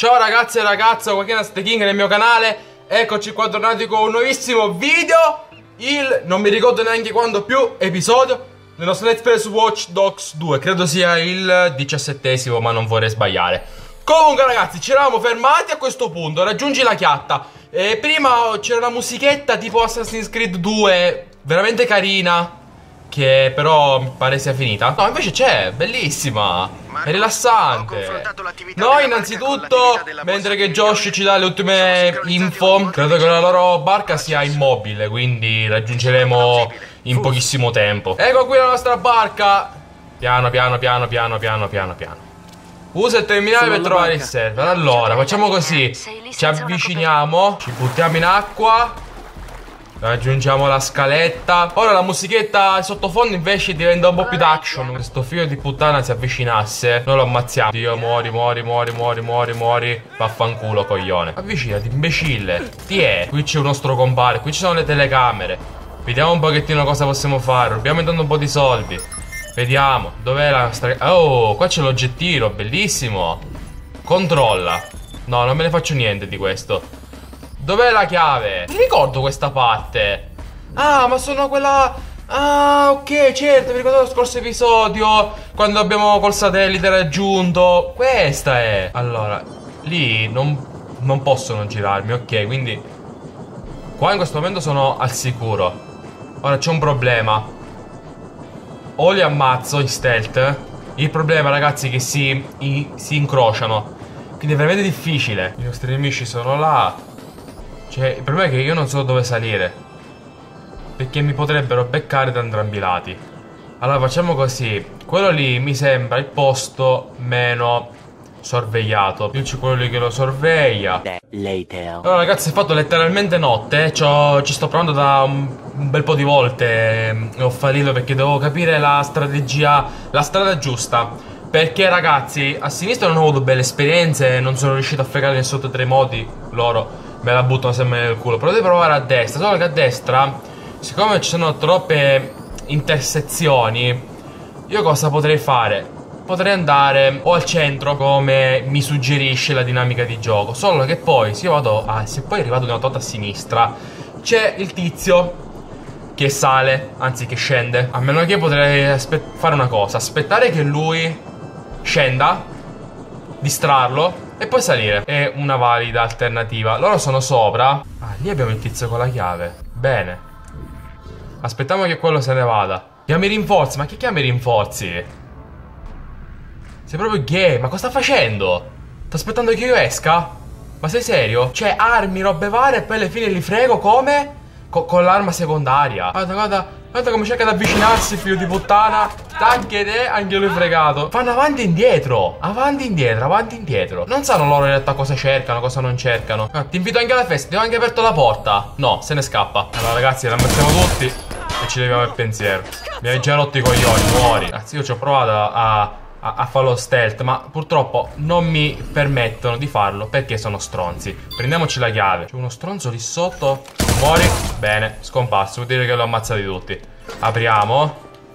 Ciao ragazzi e ragazze, Joaquin The King nel mio canale. Eccoci qua tornati con un nuovissimo video. Non mi ricordo neanche quando più episodio del nostro Let's Play su Watch Dogs 2. Credo sia il 17esimo, ma non vorrei sbagliare. Comunque ragazzi, ci eravamo fermati a questo punto. Raggiungi la chiatta. E prima c'era una musichetta tipo Assassin's Creed 2, veramente carina, che però mi pare sia finita. No, invece c'è, bellissima, è rilassante. Noi innanzitutto, mentre che Josh ci dà le ultime info, credo che la loro barca sia immobile, quindi raggiungeremo in pochissimo tempo. Ecco qui la nostra barca. Piano piano piano piano piano piano piano. Usa il terminale per trovare il server. Allora, facciamo così. Ci avviciniamo, ci buttiamo in acqua, raggiungiamo la scaletta. Ora la musichetta in sottofondo invece diventa un po' più d'action. Questo figlio di puttana si avvicinasse, noi lo ammazziamo. Dio, muori, muori, muori, muori, muori, muori. Vaffanculo, coglione. Avvicinati, imbecille. Tiè, qui c'è un nostro compare, qui ci sono le telecamere. Vediamo un pochettino cosa possiamo fare. Rubiamo intanto un po' di soldi. Vediamo, dov'è la nostra... Oh, qua c'è l'oggettino, bellissimo. Controlla. No, non me ne faccio niente di questo. Dov'è la chiave? Non ricordo questa parte. Ah, ma sono quella... Ah, ok, certo, mi ricordo lo scorso episodio, quando abbiamo col satellite raggiunto. Questa è. Allora, lì non possono girarmi, ok, quindi qua in questo momento sono al sicuro. Ora c'è un problema. O li ammazzo in stealth. Il problema ragazzi è che si incrociano, quindi è veramente difficile. I nostri nemici sono là. Cioè il problema è che io non so dove salire, perché mi potrebbero beccare da entrambi i lati. Allora facciamo così. Quello lì mi sembra il posto meno sorvegliato. Io c'è quello lì che lo sorveglia. Allora ragazzi, è fatto letteralmente notte. Ci sto provando da un bel po' di volte. Ho fallito perché devo capire la strategia, la strada giusta. Perché ragazzi, a sinistra non ho avuto belle esperienze, non sono riuscito a fregare nessuno dei tre modi. Loro me la buttano sempre nel culo. Però devo provare a destra. Solo che a destra, siccome ci sono troppe intersezioni, io cosa potrei fare? Potrei andare o al centro, come mi suggerisce la dinamica di gioco. Solo che poi, se io vado se poi arrivato di una volta a sinistra, c'è il tizio che sale, anzi che scende. A meno che potrei fare una cosa: aspettare che lui scenda, distrarlo e poi salire. È una valida alternativa. Loro sono sopra. Ah, lì abbiamo il tizio con la chiave. Bene. Aspettiamo che quello se ne vada. Chiami i rinforzi. Ma che chiami i rinforzi? Sei proprio gay, ma cosa sta facendo? Sta aspettando che io esca? Ma sei serio? Cioè, armi, robe varie e poi alla fine li frego come? Con l'arma secondaria. Guarda, guarda, guarda come cerca di avvicinarsi, figlio di puttana. Anche te, anche lui fregato. Fanno avanti e indietro. Avanti e indietro, avanti e indietro. Non sanno loro in realtà cosa cercano, cosa non cercano. Ti invito anche alla festa, ti ho anche aperto la porta. No, se ne scappa. Allora ragazzi, la ammazziamo tutti e ci leviamo il pensiero. Mi hai già rotto i coglioni, muori. Ragazzi, io ci ho provato a farlo stealth, ma purtroppo non mi permettono di farlo perché sono stronzi. Prendiamoci la chiave. C'è uno stronzo lì sotto. Muori. Bene, scomparso. Vuol dire che l'ho ammazzati tutti. Apriamo.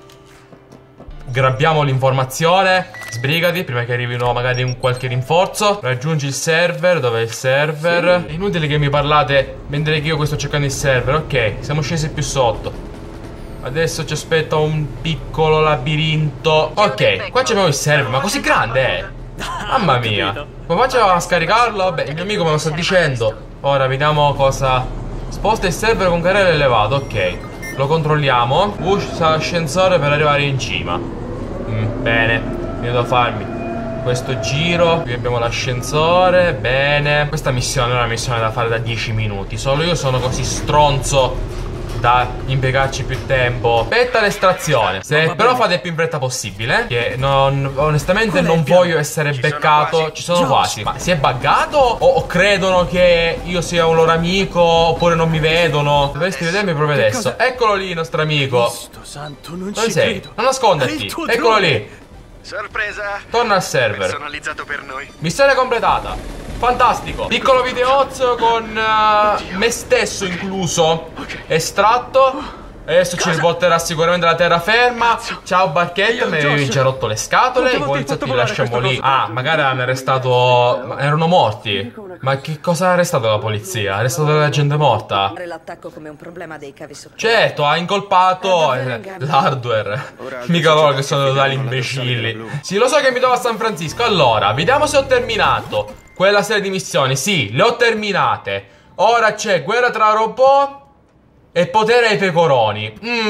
Grabbiamo l'informazione. Sbrigati prima che arrivino magari un qualche rinforzo. Raggiungi il server. Dov'è il server? Sì. È inutile che mi parlate mentre che io sto cercando il server. Ok, siamo scesi più sotto. Adesso ci aspetta un piccolo labirinto. Ok, qua c'è il server, ma così grande è. Mamma mia. Come faccio a scaricarlo? Beh, il mio amico me lo sta dicendo. Ora vediamo cosa. Sposta il server con carriera elevato. Ok, lo controlliamo. Usa l'ascensore per arrivare in cima. Bene, io devo farmi questo giro. Qui abbiamo l'ascensore. Bene. Questa missione è una missione da fare da 10 minuti. Solo io sono così stronzo da impiegarci più tempo. Aspetta l'estrazione. Se però fate più in fretta possibile, che onestamente non voglio essere beccato. Ci sono quasi. Ma si è buggato? O credono che io sia un loro amico? Oppure non mi vedono? Dovresti vedermi proprio adesso. Eccolo lì il nostro amico. Dove sei? Non nasconderti. Eccolo lì. Sorpresa. Torna al server. Personalizzato per noi. Missione completata. Fantastico. Piccolo videozzo con me stesso incluso. Estratto. Adesso ci riporterà sicuramente la terraferma. Ciao barchetta, mi ci ha rotto le scatole. I poliziotti li lasciamo lì. Ah, magari hanno arrestato... Ma erano morti. Ma che cosa ha arrestato la polizia? Ha arrestato della gente morta? L'attacco come un problema dei cavi sotto. Certo, ha incolpato l'hardware. Mica loro che sono totali imbecilli. Sì, lo so che mi trovo a San Francisco. Allora, vediamo se ho terminato quella serie di missioni. Sì, le ho terminate. Ora c'è guerra tra robot e potere ai pecoroni.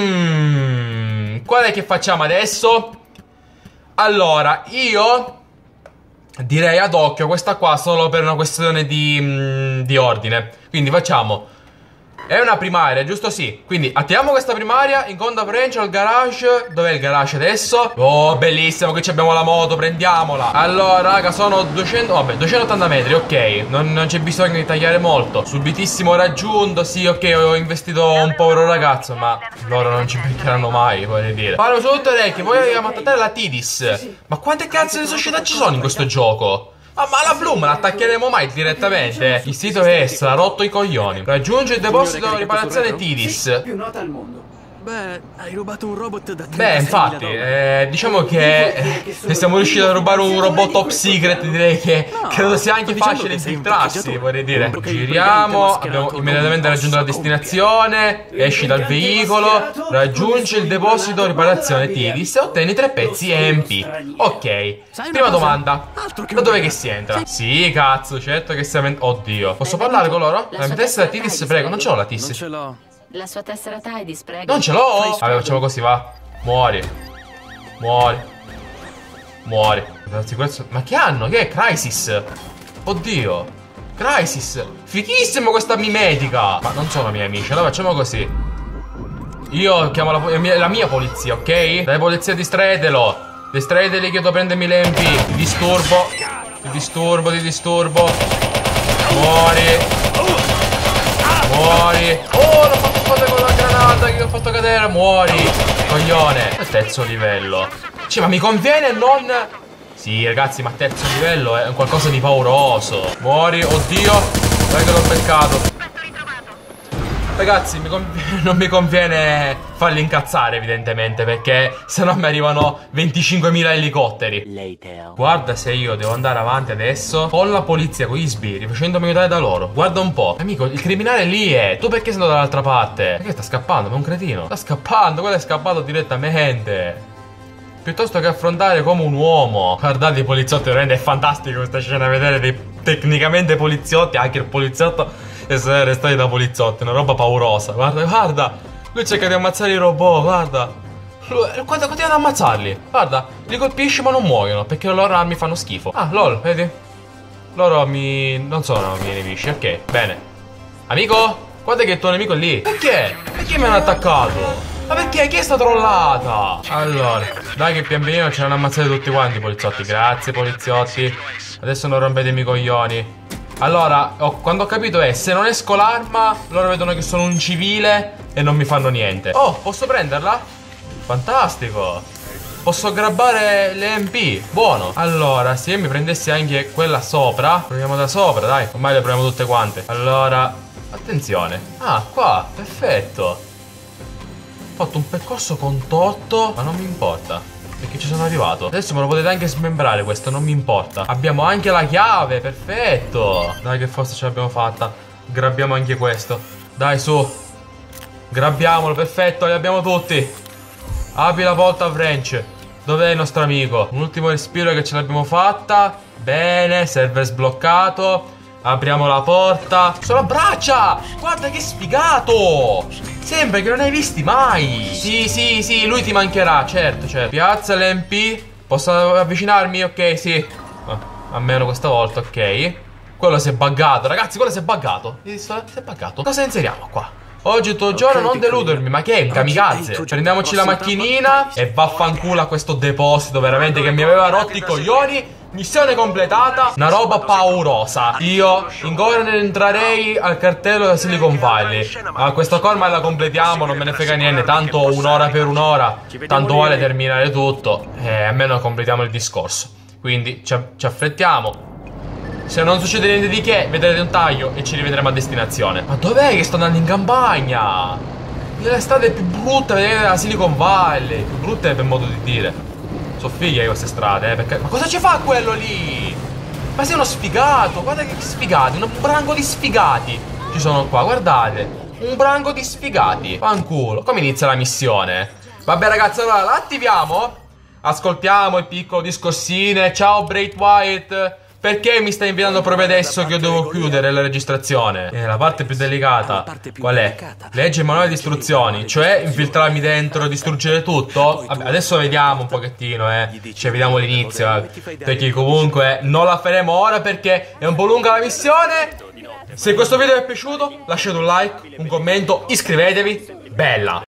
Qual è che facciamo adesso? Allora, io direi ad occhio questa qua solo per una questione di ordine. Quindi facciamo... È una primaria, giusto? Sì. Quindi attiviamo questa primaria. Incontra French al garage. Dov'è il garage adesso? Oh, bellissimo. Qui abbiamo la moto. Prendiamola. Allora, raga, sono 200... Vabbè, 280 metri, ok. Non c'è bisogno di tagliare molto. Subitissimo raggiunto. Sì, ok, ho investito un povero ragazzo, ma loro non ci beccheranno mai, voglio dire. Parlo su tutte le orecchie. Vogliamo attaccare la Tidis. Ma quante cazzo di società ci sono in questo gioco? Ah, ma la Bloom la attaccheremo mai direttamente? Il sito è essa, ha rotto i coglioni. Raggiunge il deposito di riparazione Tidis. Più nota al mondo. Beh, hai rubato un robot da $36.000. Beh, infatti, diciamo che se siamo riusciti a rubare un robot top secret, direi che credo sia anche facile infiltrarsi, vorrei dire. Giriamo, abbiamo immediatamente raggiunto la destinazione, esci dal veicolo, raggiungi il deposito riparazione Tidis e ottieni 3 pezzi EMP. Ok, prima domanda, da dove che si entra? Sì, cazzo, certo che siamo... Oddio, posso parlare con loro? La mia tessera Tidis, prego, non ce l'ho la Tidis. Non ce l'ho. La sua tessera Tidis, prego. Non ce l'ho! Vabbè, facciamo così, va. Muori. Muori. Muori. Ma che hanno? Che è? Crisis? Oddio. Crisis. Fighissimo questa mimetica. Ma non sono miei amici, allora facciamo così. Io chiamo la mia polizia, ok? Dai polizia, distraetelo. Distraeteli che devo prendermi le MP. Ti disturbo. Ti disturbo, ti disturbo. Muori. Muori. Oh, l'ho fatto esplodere con la granata che ho fatto cadere. Muori, coglione. Terzo livello. Cioè, ma mi conviene non... Sì, ragazzi, ma terzo livello è qualcosa di pauroso. Muori, oddio. Dai che l'ho beccato. Ragazzi, non mi conviene farli incazzare, evidentemente, perché se no mi arrivano 25.000 elicotteri. Guarda se io devo andare avanti adesso con la polizia, con gli sbirri, facendomi aiutare da loro. Guarda un po'. Amico, il criminale lì è. Tu perché sei andato dall'altra parte? Perché sta scappando? Ma è un cretino. Sta scappando, quello è scappato direttamente. Piuttosto che affrontare come un uomo. Guardate i poliziotti, veramente è fantastico questa scena, vedere dei tecnicamente poliziotti, anche il poliziotto essere arrestati da poliziotti, una roba paurosa. Guarda, guarda, lui cerca di ammazzare i robot, guarda. Guarda, continua ad ammazzarli. Guarda, li colpisce ma non muoiono, perché le loro armi fanno schifo. Ah, lol, vedi? Loro non sono miei nemici, ok, bene. Amico, guarda che il tuo nemico è lì. Perché? Perché mi hanno attaccato? Ma perché? Chi è sta trollata? Allora, dai che pian pianino ce l'hanno ammazzati tutti quanti i poliziotti. Grazie poliziotti. Adesso non rompetemi i coglioni. Allora, quando ho capito è, se non esco l'arma, loro vedono che sono un civile e non mi fanno niente. Oh, posso prenderla? Fantastico. Posso grabbare le MP. Buono. Allora, se io mi prendessi anche quella sopra, proviamo da sopra, dai. Ormai le proviamo tutte quante. Allora, attenzione. Ah, qua, perfetto. Ho fatto un percorso contorto, ma non mi importa, perché ci sono arrivato. Adesso me lo potete anche smembrare questo, non mi importa. Abbiamo anche la chiave, perfetto. Dai che forse ce l'abbiamo fatta. Grabbiamo anche questo. Dai su. Grabbiamolo, perfetto, li abbiamo tutti. Apri la porta French. Dov'è il nostro amico? Un ultimo respiro che ce l'abbiamo fatta. Bene, server sbloccato. Apriamo la porta. Sono a braccia. Guarda che sfigato. Sembra che non hai visti mai. Sì, sì, sì, lui ti mancherà, certo, certo. Piazza l'MP. Posso avvicinarmi? Ok, sì. Almeno questa volta, ok. Quello si è buggato, ragazzi, quello si è buggato. Si è buggato. Cosa inseriamo qua? Oggi è il tuo giorno, non deludermi. Ma che è? Un kamikaze? Prendiamoci la macchinina e vaffanculo a questo deposito, veramente, che mi aveva rotto i coglioni. Missione completata. Una roba paurosa. Io entrerei al cartello da Silicon Valley. Ma questa colma la completiamo, non me ne frega niente. Tanto un'ora per un'ora. Tanto vale terminare tutto. Almeno completiamo il discorso. Quindi ci affrettiamo. Se non succede niente di che, vedrete un taglio e ci rivedremo a destinazione. Ma dov'è che sto andando in campagna? le strade più brutte della Silicon Valley. Più brutte per modo di dire. Sono fighe queste strade, perché... Ma cosa ci fa quello lì? Ma sei uno sfigato, guarda che sfigati, un branco di sfigati ci sono qua, guardate. Un branco di sfigati. Fanculo. Come inizia la missione? Vabbè ragazzi, allora la attiviamo. Ascoltiamo il piccolo discorsine. Ciao Bray Wyatt. Perché mi stai invitando proprio adesso che io devo chiudere la registrazione? La parte più delicata. Qual è? Legge il manuale di istruzioni. Cioè infiltrarmi dentro, distruggere tutto? Vabbè, adesso vediamo un pochettino, cioè vediamo l'inizio, perché comunque non la faremo ora perché è un po' lunga la missione. Se questo video vi è piaciuto lasciate un like, un commento, iscrivetevi. Bella!